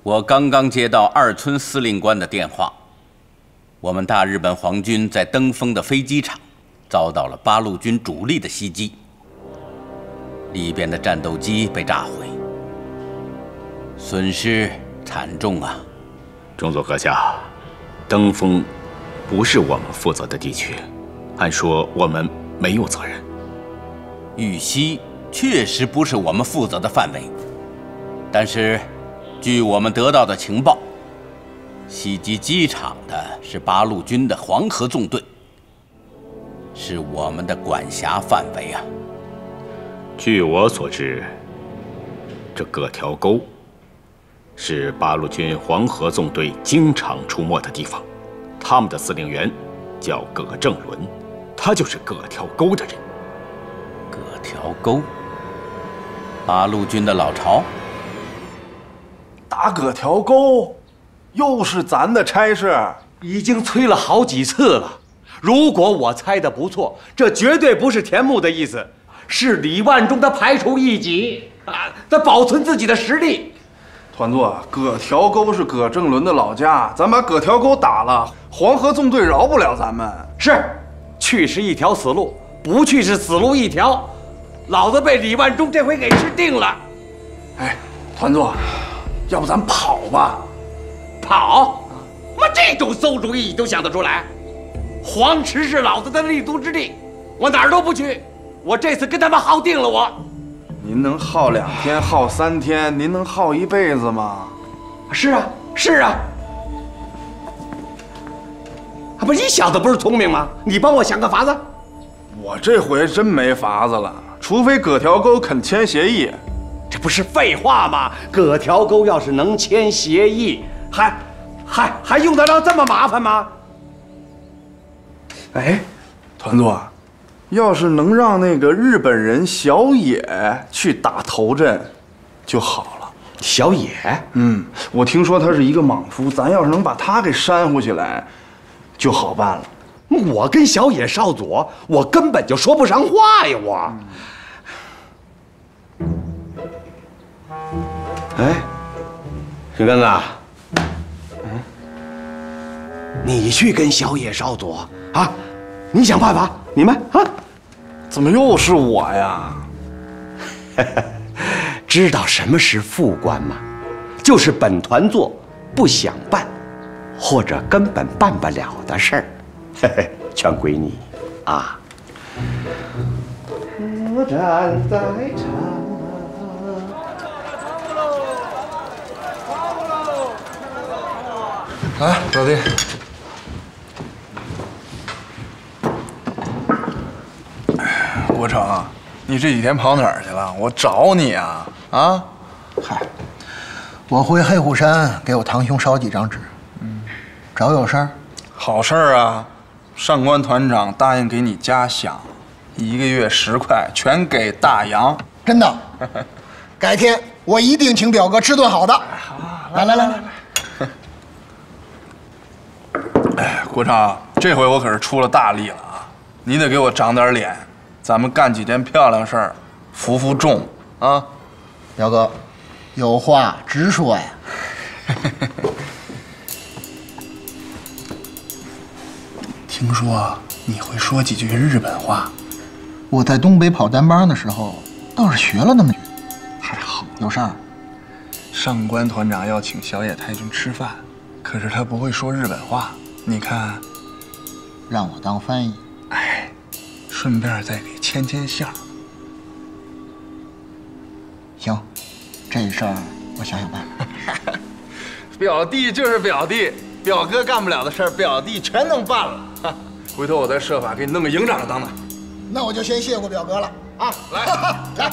我刚刚接到二村司令官的电话，我们大日本皇军在登封的飞机场遭到了八路军主力的袭击，里边的战斗机被炸毁，损失惨重啊！ 中佐阁下，登封不是我们负责的地区，按说我们没有责任。 玉溪确实不是我们负责的范围，但是据我们得到的情报，袭击机场的是八路军的黄河纵队，是我们的管辖范围啊。 据我所知，这葛条沟是八路军黄河纵队经常出没的地方，他们的司令员叫葛正伦，他就是葛条沟的人。 葛条沟，八路军的老巢。 打葛条沟，又是咱的差事， 已经催了好几次了。如果我猜的不错，这绝对不是田木的意思，是李万中他排除异己啊，他保存自己的实力。 团座，葛条沟是葛正伦的老家，咱把葛条沟打了，黄河纵队饶不了咱们。 是，去是一条死路，不去是死路一条。老子被李万中这回给吃定了。 哎，团座，要不咱跑吧？ 跑？妈，这种馊主意你都想得出来？黄池是老子的立足之地，我哪儿都不去。我这次跟他们耗定了我。 您能耗2天，耗3天，您能耗一辈子吗？ 是啊，是啊。不，你小子不是聪明吗？你帮我想个法子。 我这回真没法子了，除非葛条沟肯签协议。 这不是废话吗？葛条沟要是能签协议，还用得着这么麻烦吗？ 哎，团座，要是能让那个日本人小野去打头阵，就好了。 小野？ 我听说他是一个莽夫，咱要是能把他给煽乎起来，就好办了。 我跟小野少佐，我根本就说不上话呀！我。哎，水根子，你去跟小野少佐啊，你想办法，你们啊， 怎么又是我呀？ 知道什么是副官吗？就是本团座不想办，或者根本办不了的事儿，全归你啊。我站在长。 来，表弟。国成，你这几天跑哪儿去了？我找你啊！啊？ 嗨，我回黑虎山给我堂兄烧几张纸。找有事儿？ 好事儿啊！上官团长答应给你加饷，1个月10块，全给大洋。 真的？改天我一定请表哥吃顿好的。好，来。 哎，国成，这回我可是出了大力了啊！你得给我长点脸，咱们干几件漂亮事儿，服服众啊！ 表哥，有话直说呀。 听说你会说几句日本话， 我在东北跑单帮的时候，倒是学了那么句。 太好了。 有事儿？ 上官团长要请小野太君吃饭，可是他不会说日本话，你看， 让我当翻译。 哎，顺便再给牵线。 行，这事儿我想想办法。 表弟就是表弟，表哥干不了的事儿，表弟全能办了。回头我再设法给你弄个营长当当。 那我就先谢过表哥了啊！来。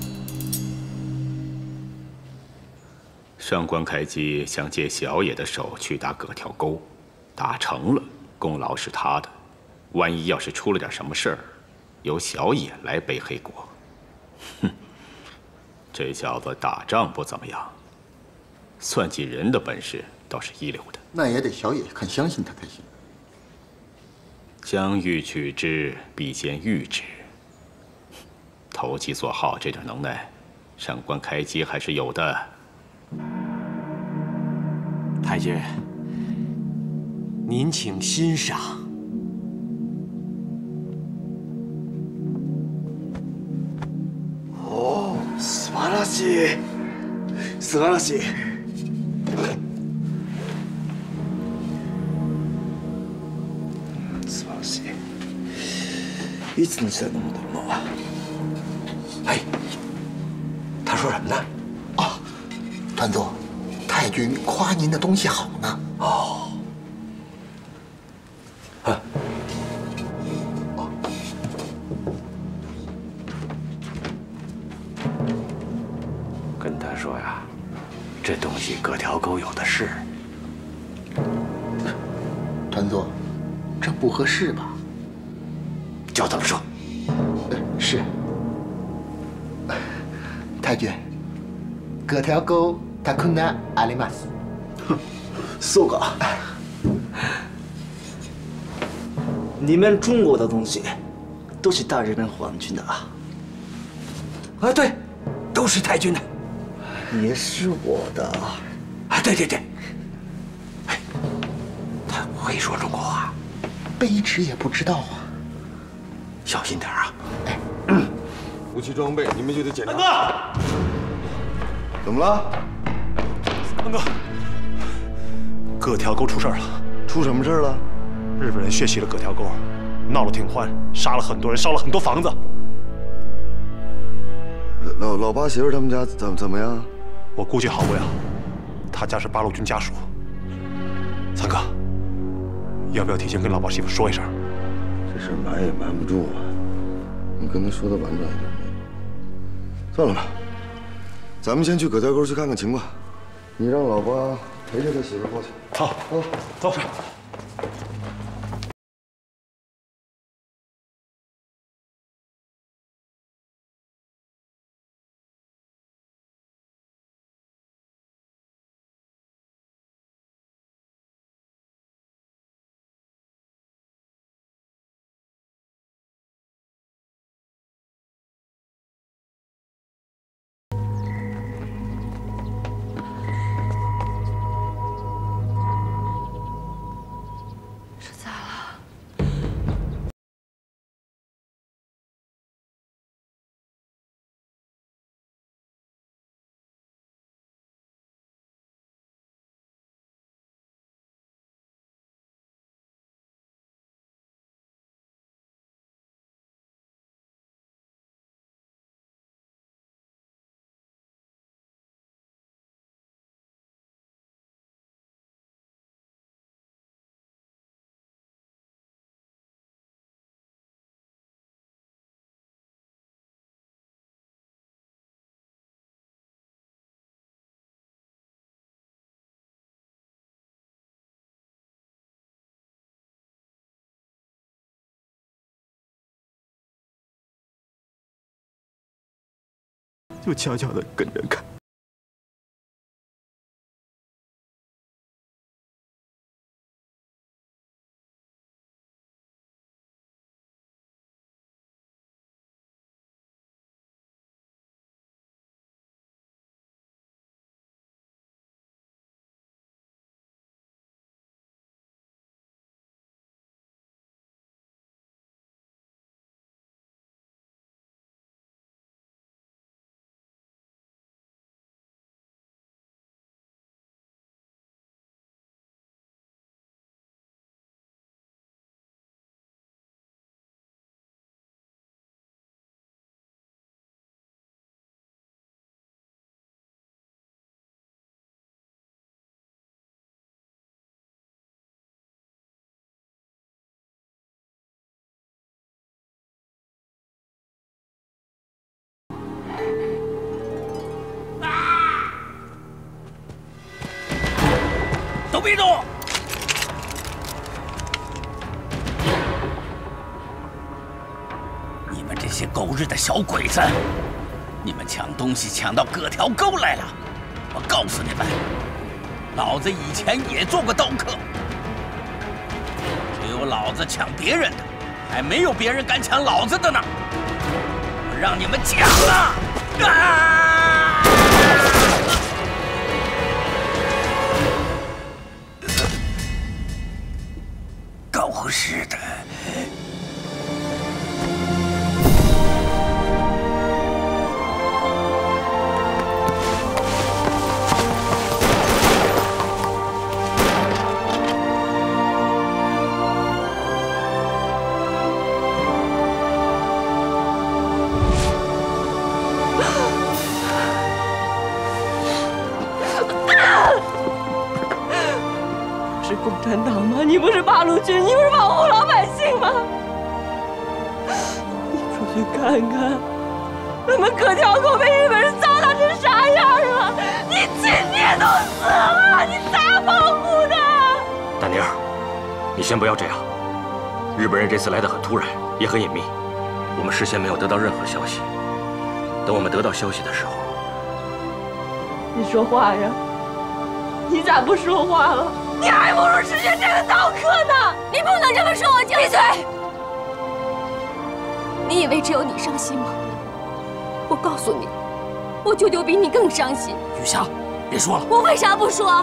上官开基想借小野的手去打葛条沟，打成了，功劳是他的。万一要是出了点什么事儿，由小野来背黑锅。哼，这小子打仗不怎么样，算计人的本事倒是一流的。 那也得小野肯相信他才行。 将欲取之，必先御之。投其所好这点能耐，上官开基还是有的。 太君，您请欣赏。 哦，素晴らしい，素晴らしい。素晴らしい。いつの時代のものだろうな。 哎，他说什么呢？ 啊，团座，太君夸您的东西好呢。 哦，跟他说呀，这东西葛条沟有的是。 团座，这不合适吧？ 就这么说。 是。太君，葛条沟たくなあります。 そうか。你们中国的东西都是大日本皇军的啊？ 啊，对，都是太君的。 也是我的。 啊，对对对。哎，他会说中国话， 卑职也不知道啊。 小心点啊。 武器装备，你们就得检查。 三哥， 怎么了？ 三哥，葛条沟出事了， 出什么事了？ 日本人血洗了葛条沟，闹得挺欢，杀了很多人，烧了很多房子。 老八媳妇他们家怎么样？ 我估计好不了，他家是八路军家属。三哥，要不要提前跟老八媳妇说一声？ 这事瞒也瞒不住啊，你跟他说的婉转一点。算了吧，咱们先去葛条沟去看看情况。你让老八陪着他媳妇过去。 好，走。 就悄悄地跟着看。 都别动！你们这些狗日的小鬼子，你们抢东西抢到葛条沟来了！我告诉你们，老子以前也做过刀客，只有老子抢别人的，还没有别人敢抢老子的呢！我让你们抢了！啊！ 不是的。 是共产党吗？你不是八路军，你不是保护老百姓吗？你出去看看，咱们葛条沟被日本人糟蹋成啥样了？你亲爹都死了，你咋保护的？ 大妮儿，你先不要这样。日本人这次来得很突然，也很隐秘，我们事先没有得到任何消息。等我们得到消息的时候， 你说话呀！你咋不说话了？你还不如石泉寨的刀客呢！ 你不能这么说我舅舅！闭嘴！你以为只有你伤心吗？我告诉你，我舅舅比你更伤心。 雨霞，别说了。 我为啥不说？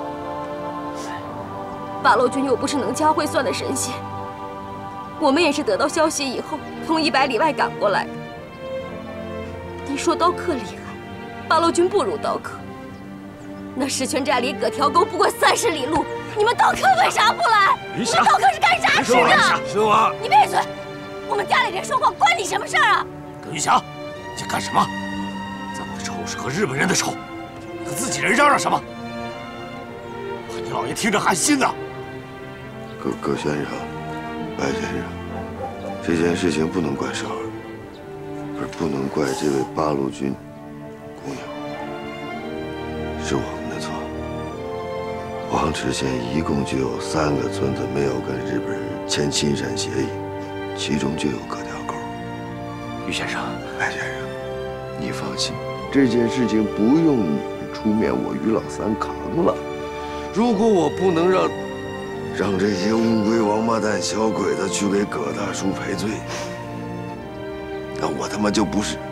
八路军又不是能掐会算的神仙，我们也是得到消息以后从100里外赶过来的。你说刀客厉害，八路军不如刀客。那石泉寨离葛条沟不过30里路，你们刀客为啥不来？你们刀客是干啥吃的？ 是我。 你闭嘴！我们家里人说话关你什么事儿啊？ 葛玉霞，你在干什么？咱们的仇是和日本人的仇，你和自己人嚷嚷什么？怕你老爷听着寒心呐！ 葛先生，白先生，这件事情不能怪少儿，而不能怪这位八路军工友，是我们的错。黄池县一共就有3个村子没有跟日本人签亲善协议，其中就有葛条沟。 于先生， 白先生，你放心，这件事情不用你出面，我于老三扛了。如果我不能让这些乌龟王八蛋小鬼子去给葛大叔赔罪，那我他妈就不是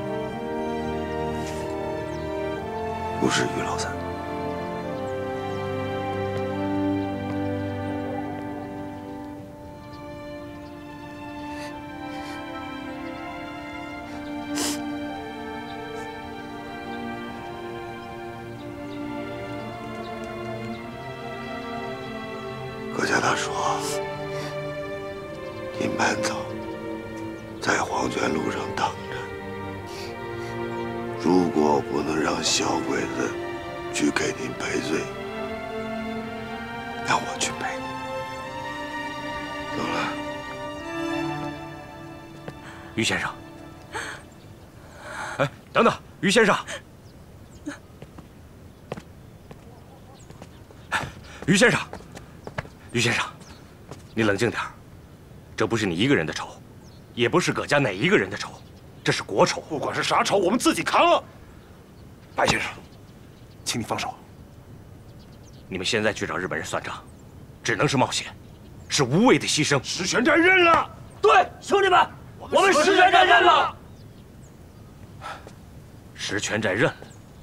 于老三。葛家大叔，您慢走，在黄泉路上等着。如果不能让小鬼子去给您赔罪，那我去赔你。走了。 于先生，哎，等等，于先生，于先生。于先生，你冷静点儿，这不是你一个人的仇，也不是葛家哪一个人的仇，这是国仇。 不管是啥仇，我们自己扛了。白先生，请你放手。 你们现在去找日本人算账，只能是冒险，是无谓的牺牲。 石泉寨认了。 对，兄弟们，我们石泉寨认了。 石泉寨认了。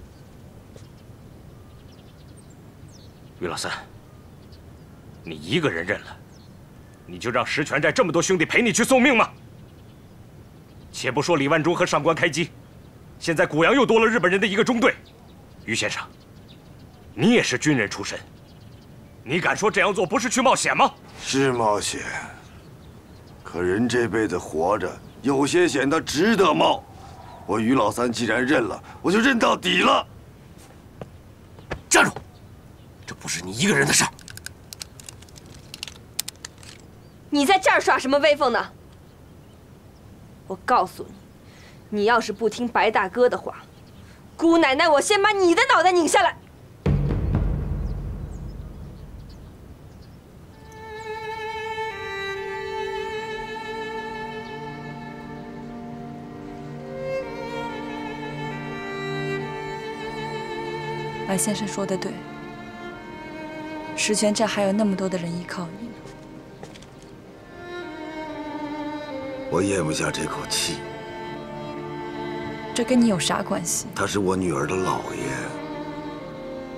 于老三。你一个人认了，你就让石泉寨这么多兄弟陪你去送命吗？且不说李万忠和上官开基，现在古阳又多了日本人的一个中队。于先生，你也是军人出身，你敢说这样做不是去冒险吗？ 是冒险，可人这辈子活着，有些险他值得冒。我于老三既然认了，我就认到底了。 站住！这不是你一个人的事儿。 你在这儿耍什么威风呢？我告诉你，你要是不听白大哥的话，姑奶奶我先把你的脑袋拧下来。 白先生说的对，石泉寨还有那么多的人依靠你呢。 我咽不下这口气。 这跟你有啥关系？ 他是我女儿的姥爷。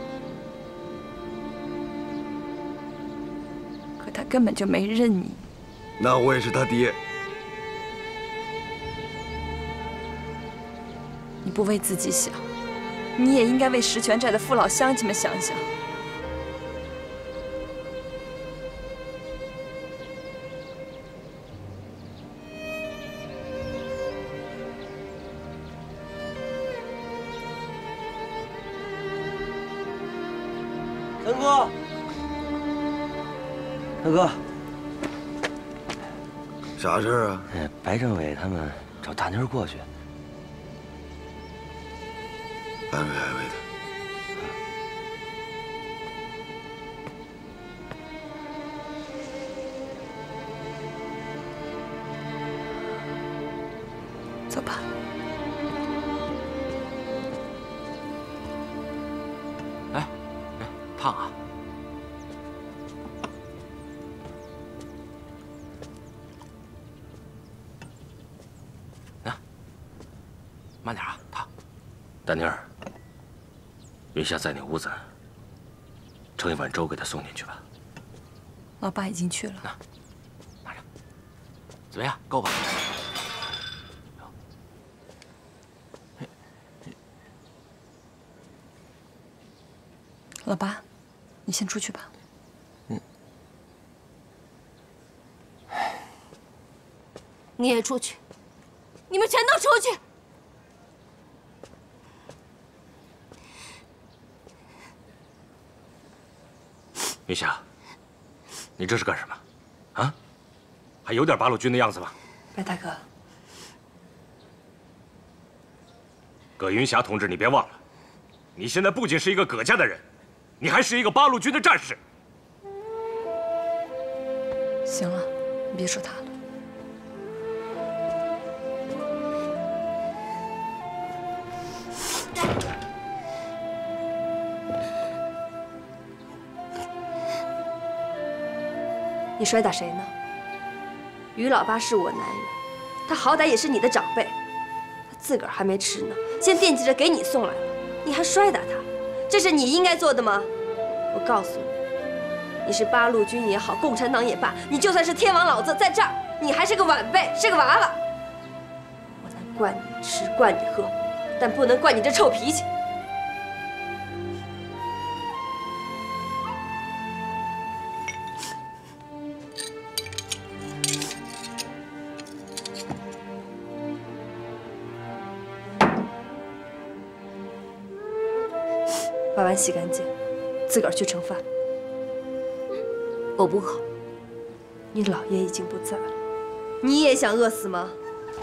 可他根本就没认你。 那我也是他爹。 你不为自己想，你也应该为石泉寨的父老乡亲们想想。 三哥，大哥， 啥事儿啊？ 白政委他们找大妮儿过去。 安慰安慰他。 走吧。 哎，烫啊！来，慢点啊，烫。 大妮儿，云霞在你屋子，盛一碗粥给她送进去吧。 老爸已经去了。 怎么样，够吧？ 老爸，你先出去吧。 你也出去，你们全都出去！ 云霞，你这是干什么？啊？还有点八路军的样子吗？ 白大哥， 葛云霞同志，你别忘了，你现在不仅是一个葛家的人，你还是一个八路军的战士。 行了，你别说他了。 你摔打谁呢？于老八是我男人，他好歹也是你的长辈，他自个儿还没吃呢，先惦记着给你送来了，你还摔打他，这是你应该做的吗？我告诉你，你是八路军也好，共产党也罢，你就算是天王老子在这儿，你还是个晚辈，是个娃娃。我能惯你吃，惯你喝，但不能惯你这臭脾气。把碗洗干净，自个儿去盛饭。 我不饿。 你姥爷已经不在了，你也想饿死吗？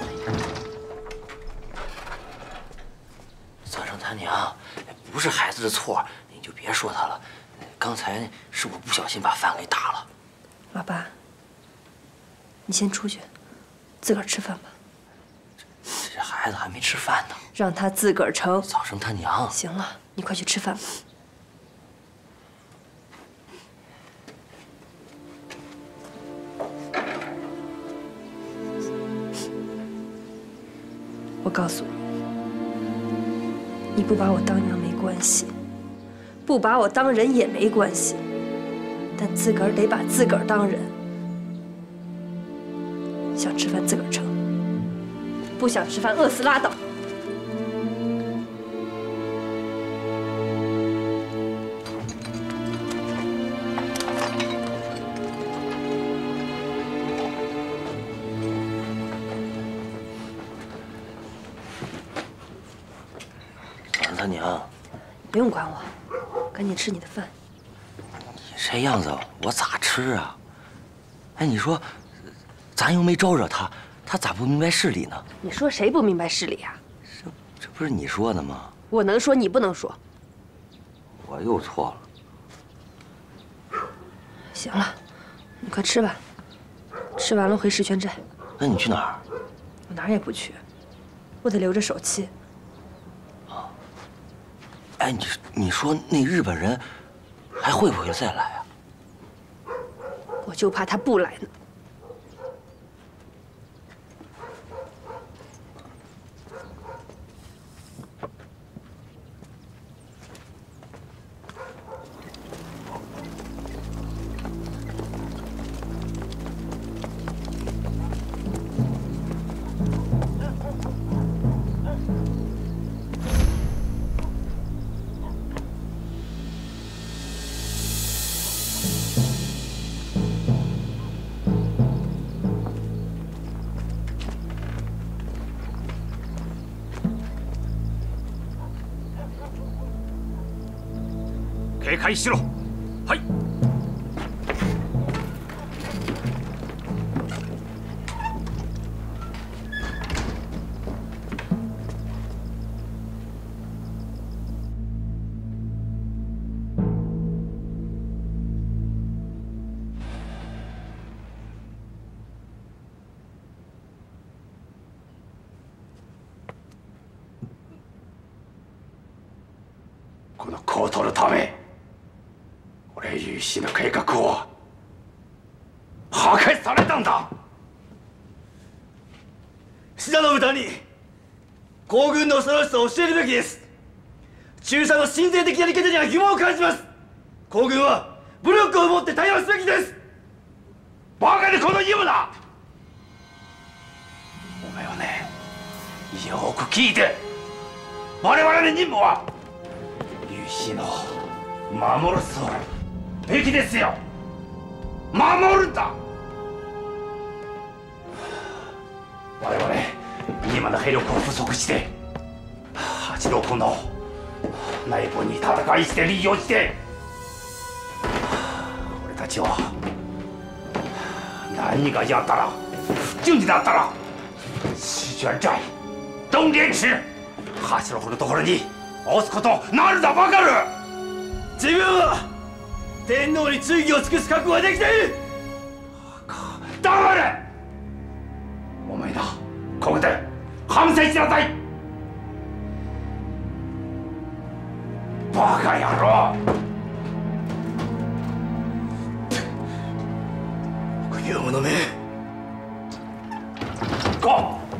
早上他娘，不是孩子的错，你就别说他了。刚才是我不小心把饭给打了。 老爸，你先出去，自个儿吃饭吧。 这孩子还没吃饭呢， 让他自个儿盛。 早上他娘。 行了，你快去吃饭吧。我告诉你，你不把我当娘没关系，不把我当人也没关系，但自个儿得把自个儿当人。想吃饭自个儿盛，不想吃饭饿死拉倒。 他娘， 不用管我，赶紧吃你的饭。 你这样子我咋吃啊？哎，你说，咱又没招惹他，他咋不明白事理呢？ 你说谁不明白事理啊？ 这不是你说的吗？ 我能说，你不能说。 我又错了。 行了，你快吃吧，吃完了回石泉寨。 那你去哪儿？ 我哪儿也不去，我得留着手气。 哎，你说那日本人还会不会再来啊？ 我就怕他不来呢。 解開しろ。はい。 このコートのため、俺有志の計画を破壊されたんだ。信濃豚に皇軍の恐ろしさを教えるべきです。中佐の親善的やり方には疑問を感じます。皇軍は武力を持って対応すべきです。バカでこの義務だ。お前はね、よく聞いて。我々の任務は有志の守るべきですよ。守るんだ。我々今の兵力を不足して八郎君の内部に戦いして利用して俺たちは何がやったら不順になったら石泉寨东莲池八郎君のところに押すことなるだばかる。自分は天皇に忠義を尽くす覚悟ができている。黙れ。お前だ、ここで反省しなさい。バカ野郎。国王の目。ゴー。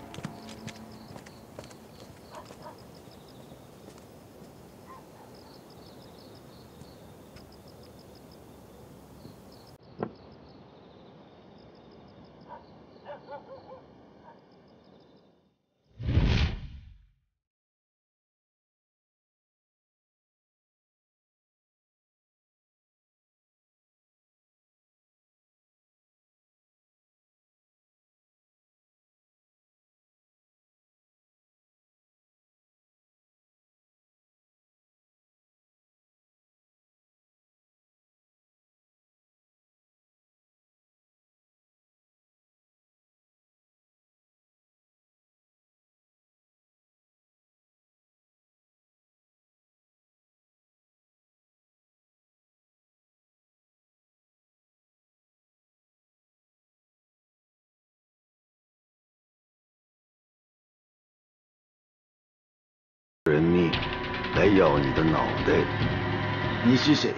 人命来要你的脑袋，你是谁？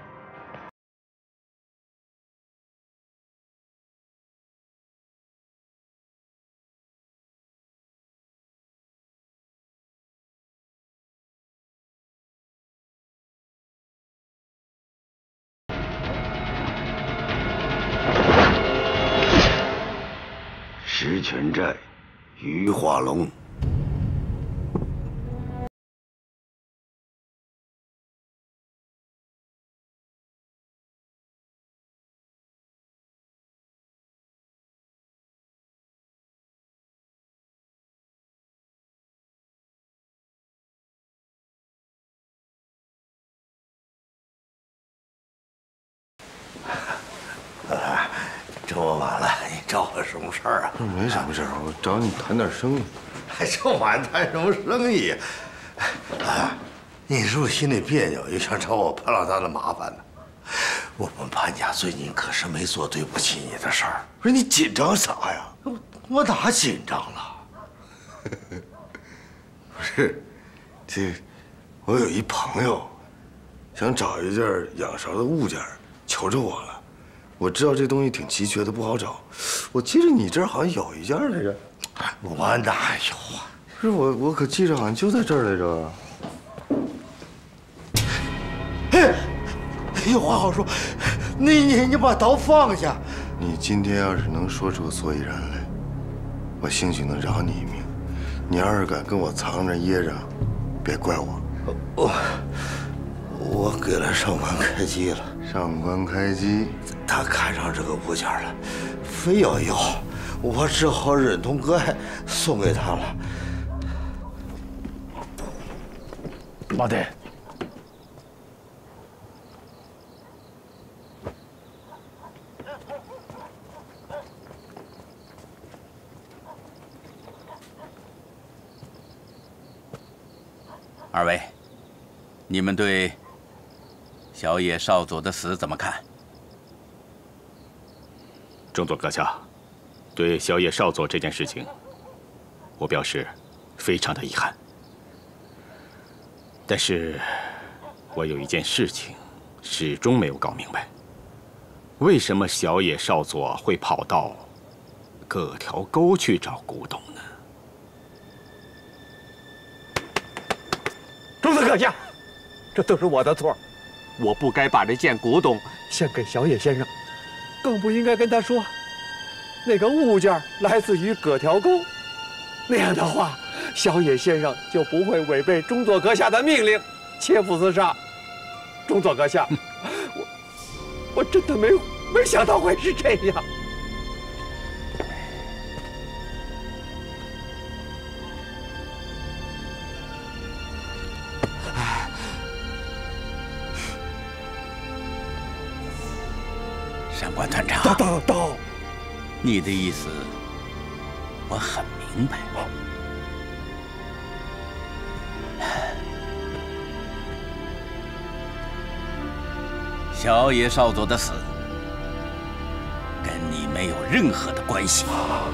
石泉寨，于化龙。 这么晚了，你找我什么事儿啊？ 没什么事儿，我找你谈点生意。 还这晚谈什么生意？你是不是心里别扭，又想找我潘老大的麻烦呢？我们潘家最近可是没做对不起你的事儿。不是你紧张啥呀？我哪紧张了？不是，我有一朋友，想找一件仰韶的物件，求着我了。我知道这东西挺奇缺的，不好找。我记得你这儿好像有一件来着。我哪有啊？不是我可记着好像就在这儿来着。有话好说，你把刀放下。你今天要是能说出个所以然来，我兴许能饶你一命。你要是敢跟我藏着掖着，别怪我。我给了上官开基了。上官开基，他看上这个物件了，非要要，我只好忍痛割爱送给他了。 老弟， 二位，你们对小野少佐的死怎么看？ 中佐阁下，对小野少佐这件事情，我表示非常的遗憾。但是，我有一件事情始终没有搞明白：为什么小野少佐会跑到葛条沟去找古董呢？ 中佐阁下，这都是我的错，我不该把这件古董献给小野先生，更不应该跟他说那个物件来自于葛条沟。那样的话，小野先生就不会违背中佐阁下的命令，切腹自杀。中佐阁下，我真的没想到会是这样。 上官团长， 到， 你的意思我很明白。小野少佐的死跟你没有任何的关系。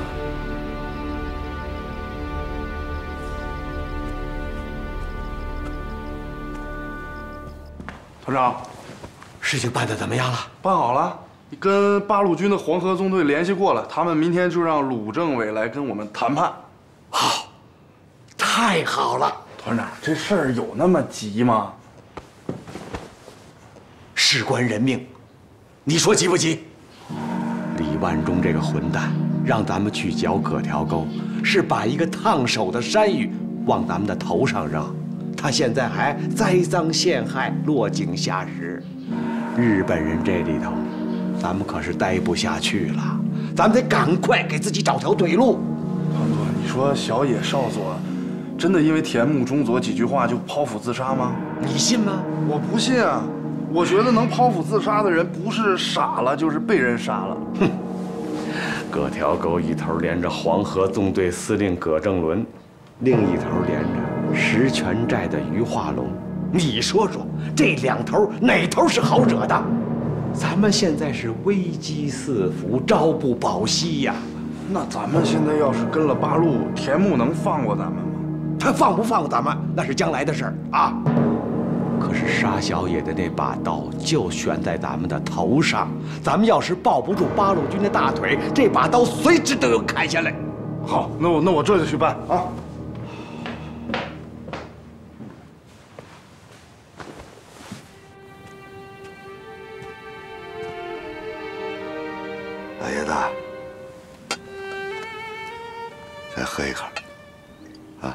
团长， 事情办得怎么样了？ 办好了。你跟八路军的黄河纵队联系过了，他们明天就让鲁政委来跟我们谈判。 好，太好了！ 团长，这事儿有那么急吗？ 事关人命，你说急不急？李万忠这个混蛋，让咱们去剿葛条沟，是把一个烫手的山芋往咱们的头上扔。他现在还栽赃陷害，落井下石。日本人这里头，咱们可是待不下去了，咱们得赶快给自己找条对路。 团哥，你说小野少佐真的因为田木中佐几句话就剖腹自杀吗？ 你信吗？ 我不信啊！我觉得能剖腹自杀的人，不是傻了，就是被人杀了。 哼！葛条沟一头连着黄河纵队司令葛正伦，另一头连着石泉寨的于化龙。你说说，这两头哪头是好惹的？咱们现在是危机四伏，朝不保夕呀。 那咱们现在要是跟了八路，田木能放过咱们吗？ 他放不放过咱们，那是将来的事儿啊。可是沙小野的那把刀就悬在咱们的头上，咱们要是抱不住八路军的大腿，这把刀随时都有砍下来。 好，那我这就去办啊。 老爷子，再喝一口，啊！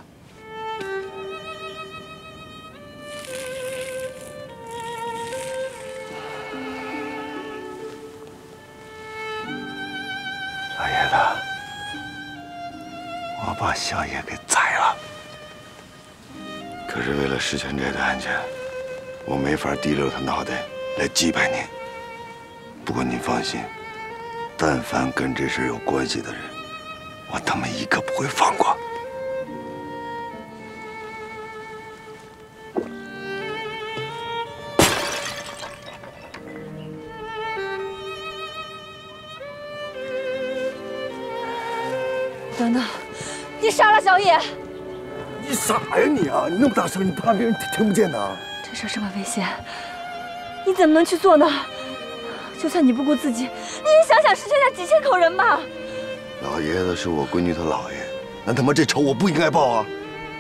老爷子，我把小野给宰了，可是为了石泉寨的安全，我没法提溜他脑袋来祭拜您。不过您放心。但凡跟这事有关系的人，我他妈一个不会放过。 等等，你杀了小野！ 你傻呀你啊！你那么大声，你怕别人听不见呢？ 这事这么危险，你怎么能去做呢？就算你不顾自己，你也想想石泉寨几千口人吧。 老爷子是我闺女她姥爷，那他妈这仇我不应该报啊！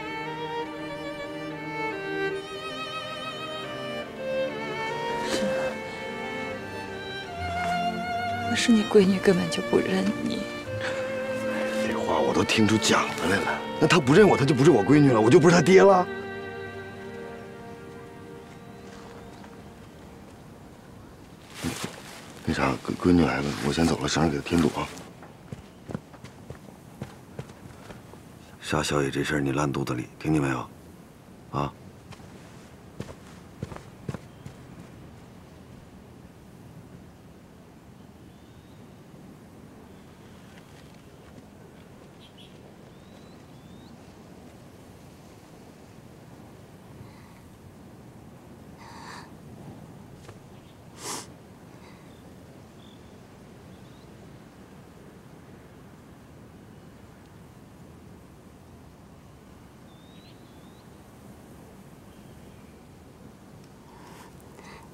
可是你闺女根本就不认你。 这话我都听出讲的来了。那她不认我，她就不是我闺女了，我就不是她爹了。那啥，闺女来了，我先走了，省着给她添堵啊。杀小野这事儿你烂肚子里，听见没有？啊！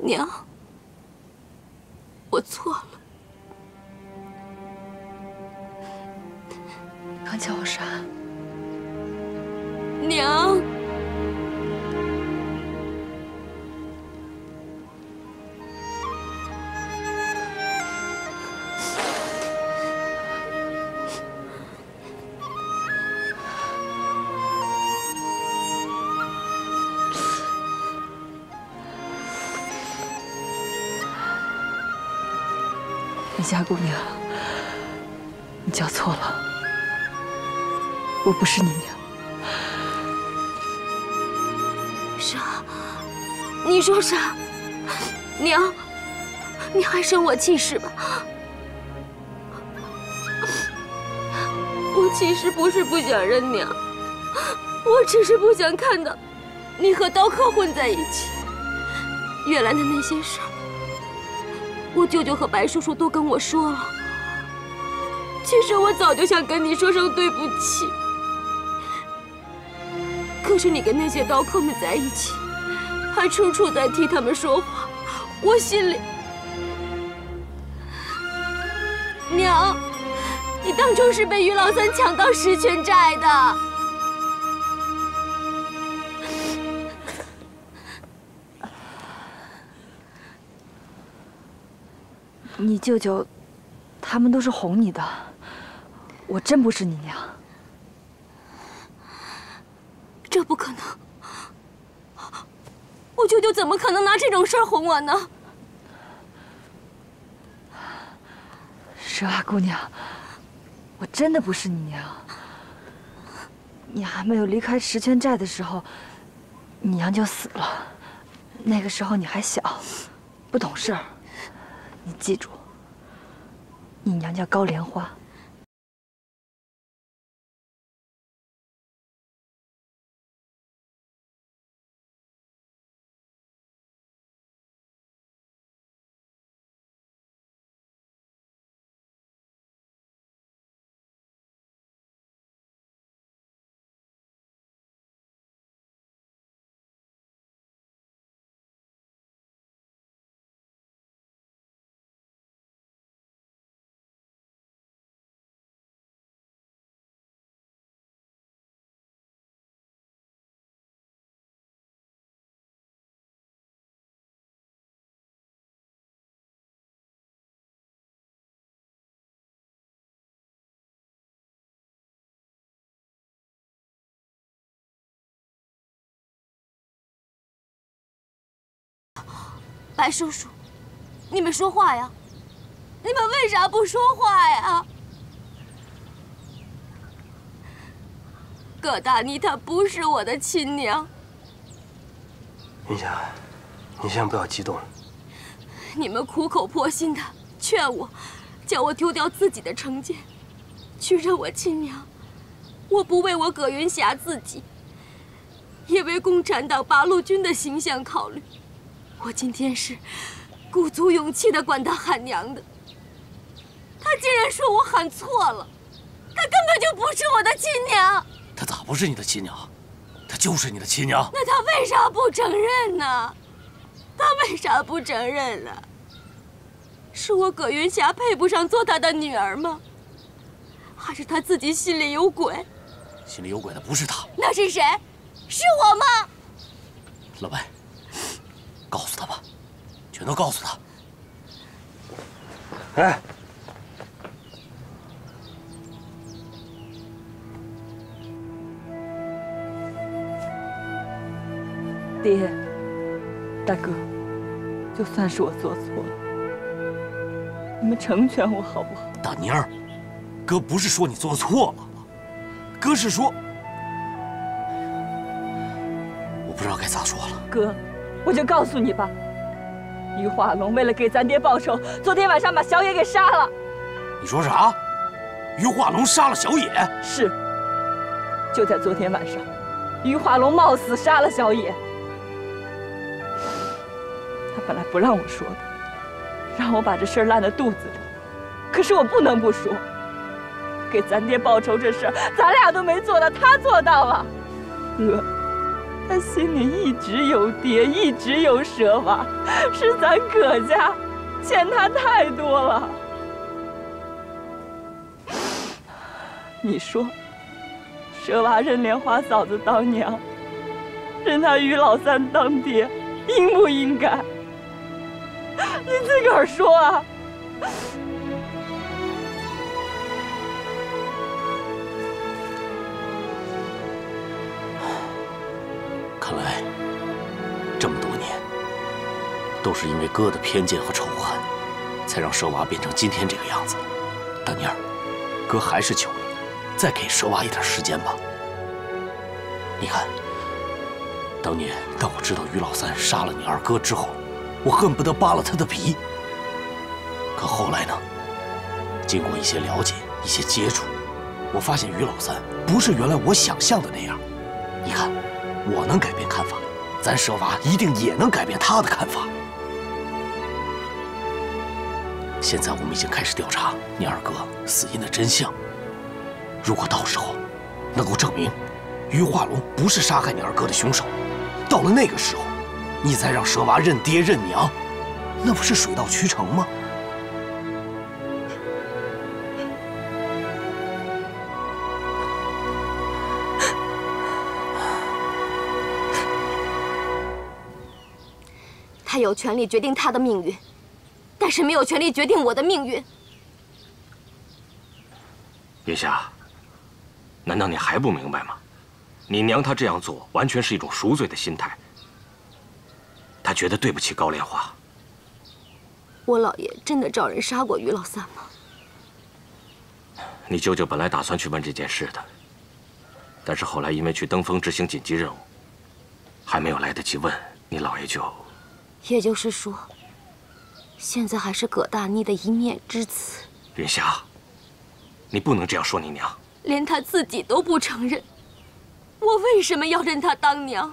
娘，我错了。 刚叫我啥？ 娘。 李家姑娘，你叫错了，我不是你娘。 啥？你说啥？娘，你还生我气势吧？我其实不是不想认娘，我只是不想看到你和刀客混在一起。原来的那些事儿。 我舅舅和白叔叔都跟我说了，其实我早就想跟你说声对不起，可是你跟那些刀客们在一起，还处处在替他们说话，我心里……娘，你当初是被于老三抢到十全寨的。 你舅舅，他们都是哄你的，我真不是你娘。 这不可能，我舅舅怎么可能拿这种事儿哄我呢？ 蛇娃姑娘，我真的不是你娘。你还没有离开十全寨的时候，你娘就死了。那个时候你还小，不懂事儿。 你记住，你娘叫高莲花。 白叔叔，你们说话呀！你们为啥不说话呀？葛大妮她不是我的亲娘。 云霞，你先不要激动。 你们苦口婆心的劝我，叫我丢掉自己的成见，去认我亲娘。我不为我葛云霞自己，也为共产党八路军的形象考虑。 我今天是鼓足勇气的管他喊娘的，他竟然说我喊错了，他根本就不是我的亲娘。 他咋不是你的亲娘？他就是你的亲娘。 那他为啥不承认呢？他为啥不承认呢？是我葛云霞配不上做他的女儿吗？还是他自己心里有鬼？ 心里有鬼的不是他， 那是谁？是我吗？ 老白。 告诉他吧，全都告诉他。 哎， 爹，大哥，就算是我做错了，你们成全我好不好？ 大妮儿，哥不是说你做错了，哥是说，我不知道该咋说了。 哥。 我就告诉你吧，于化龙为了给咱爹报仇，昨天晚上把小野给杀了。 你说啥？于化龙杀了小野？ 是，就在昨天晚上，于化龙冒死杀了小野。他本来不让我说的，让我把这事儿烂在肚子里，可是我不能不说。给咱爹报仇这事儿，咱俩都没做到，他做到了。哥， 他心里一直有爹，一直有佘娃，是咱葛家欠他太多了。你说，佘娃认莲花嫂子当娘，认他于老三当爹，应不应该？你自个儿说啊！ 看来，这么多年，都是因为哥的偏见和仇恨，才让佘娃变成今天这个样子。大妮儿，哥还是求你，再给佘娃一点时间吧。你看，当年当我知道于老三杀了你二哥之后，我恨不得扒了他的皮。可后来呢？经过一些了解、一些接触，我发现于老三不是原来我想象的那样。你看。我能改变看法，咱佘娃一定也能改变他的看法。现在我们已经开始调查你二哥死因的真相。如果到时候能够证明于化龙不是杀害你二哥的凶手，到了那个时候，你再让佘娃认爹认娘，那不是水到渠成吗？ 他有权利决定他的命运，但是没有权利决定我的命运。 叶夏，难道你还不明白吗？你娘她这样做，完全是一种赎罪的心态。她觉得对不起高莲花。 我老爷真的找人杀过于老三吗？ 你舅舅本来打算去问这件事的，但是后来因为去登封执行紧急任务，还没有来得及问，你老爷就…… 也就是说，现在还是葛大妮的一面之词。 云霞，你不能这样说你娘。 连她自己都不承认，我为什么要认她当娘？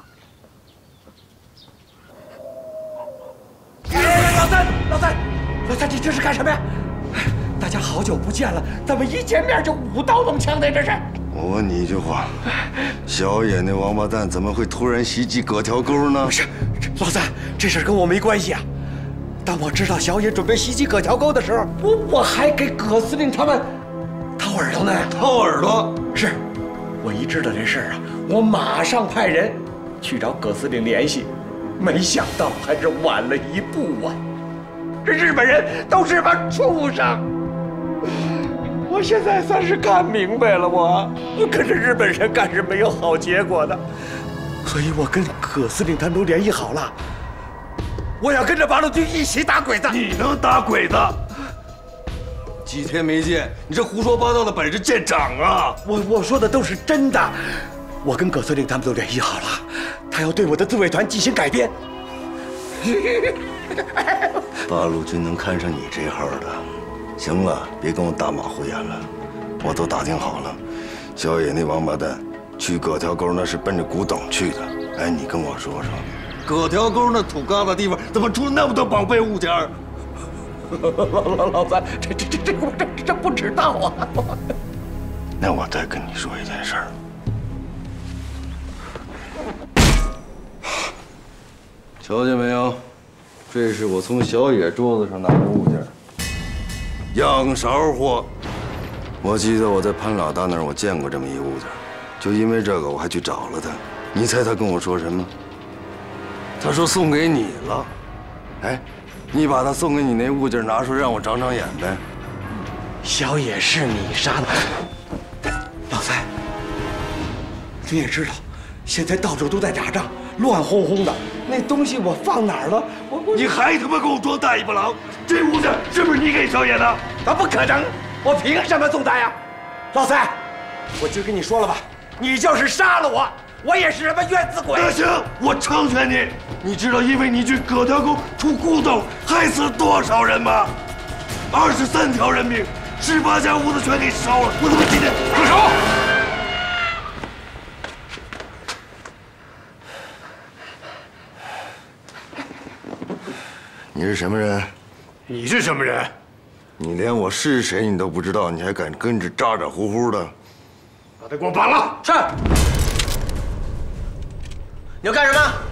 老三，你这是干什么呀？大家好久不见了，怎么一见面就舞刀弄枪的？这是。 我问你一句话，小野那王八蛋怎么会突然袭击葛条沟呢？ 不是，老三，这事跟我没关系啊。当我知道小野准备袭击葛条沟的时候，我还给葛司令他们掏耳朵呢。 掏耳朵？ 是，我一知道这事啊，我马上派人去找葛司令联系，没想到还是晚了一步啊！这日本人都是帮畜生。我现在算是看明白了，我跟着日本人干是没有好结果的，所以我跟葛司令他们都联系好了，我要跟着八路军一起打鬼子。 你能打鬼子？几天没见，你这胡说八道的本事见长啊！ 我说的都是真的，我跟葛司令他们都联系好了，他要对我的自卫团进行改编。 八路军能看上你这号的？行了，别跟我大马虎眼了，我都打听好了，小野那王八蛋去葛条沟那是奔着古董去的。哎，你跟我说说，葛条沟那土疙瘩地方怎么出那么多宝贝物件？ 老三，这不知道啊。 那我再跟你说一件事儿，瞧见没有？这是我从小野桌子上拿的物件。羊勺货，我记得我在潘老大那儿我见过这么一物件，就因为这个我还去找了他。你猜他跟我说什么？他说送给你了。哎，你把他送给你那物件拿出来让我长长眼呗。 小野是你杀的，老三，你也知道，现在到处都在打仗，乱哄哄的。那东西我放哪儿了？ 你还他妈给我装大尾巴狼！这物件是不是你给小野的？ 啊，不可能！我凭什么送他呀？老三，我今儿跟你说了吧，你就是杀了我，我也是什么冤死鬼！ 那行，我成全你。你知道因为你去葛条沟出古董害死了多少人吗？23条人命，18家屋子全给烧了。我他妈今天住手！你是什么人？ 你是什么人？ 你连我是谁你都不知道，你还敢跟着咋咋呼呼的？ 把他给我绑了！ 是。 你要干什么？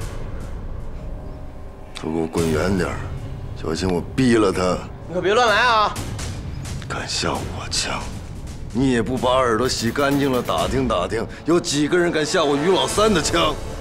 都给我滚远点，小心我毙了他！ 你可别乱来啊！ 敢下我枪，你也不把耳朵洗干净了打听打听，有几个人敢下我于老三的枪？